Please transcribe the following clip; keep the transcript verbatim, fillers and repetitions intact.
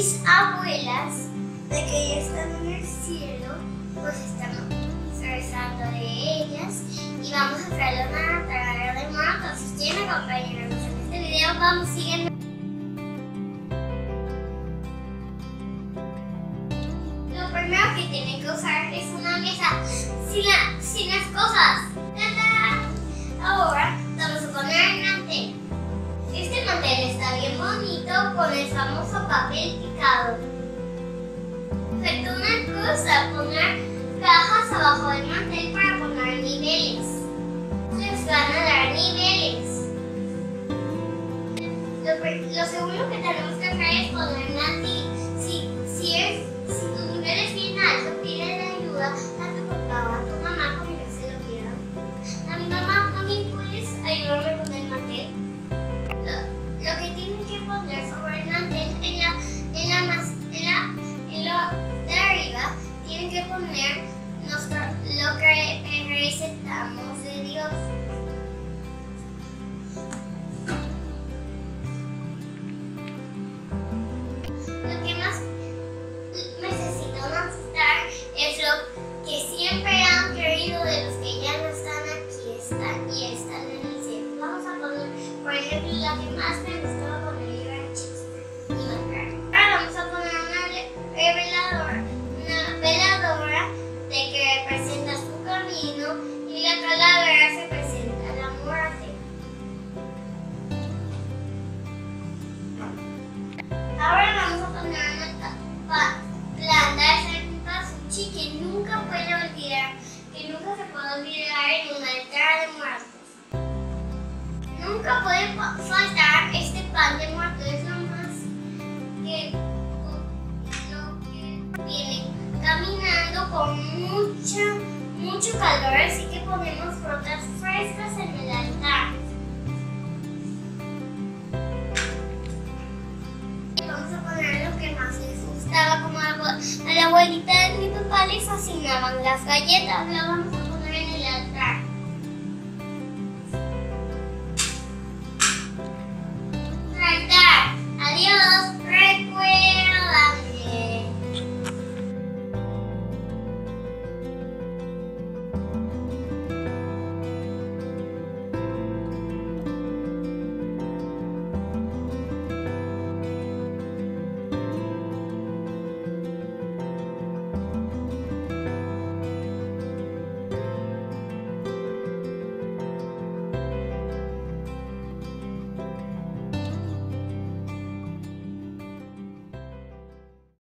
mis abuelas, de que ya están en el cielo, pues estamos rezando de ellas y vamos a hacer una tarea de muertos. Si quieren acompañarnos en este video, vamos, síguenme. Lo primero que tienen que usar es una mesa sin, la, sin las cosas. ¡Tadá! Ahora vamos a poner el mantel. Este mantel está bien bonito con el famoso papel picado. Falta una cosa, poner cajas abajo del mantel para poner niveles. Les van a dar niveles. Lo, lo segundo que tenemos que hacer es poner Nati. Si, si, es, si tu nivel es bien alto, pide ayuda a tu papá o a tu mamá como yo se lo pido. A mi mamá, mami, ¿puedes ayudarme con el mantel? Lo, lo que tienen que poner sobre el mantel en la, en la, en la, en lo de arriba, tienen que poner nuestro, lo que recetamos de Dios. Lo que más necesito notar es lo que siempre han querido de los que ya no están aquí están, y están en el cielo. Vamos a poner, por ejemplo, la que más me gustaba poner era chiste. Ahora vamos a poner una reveladora, una veladora de que representa su camino, y la calavera representa la muerte. Ahora vamos a poner una planta de cempasúchil que nunca puede olvidar, que nunca se puede olvidar en un altar de muertos. Nunca puede faltar este pan de muertos, es lo más que, lo que viene caminando con mucha, mucho calor, así que ponemos frutas frescas en el altar. Vamos a poner lo que más les gustaba, como a la abuelita de mi papá le fascinaban las galletas. La vamos a